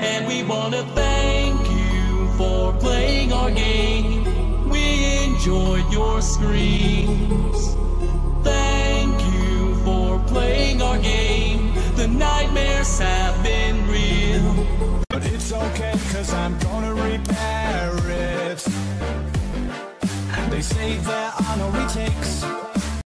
And we wanna thank you for playing our game. We enjoyed your screams.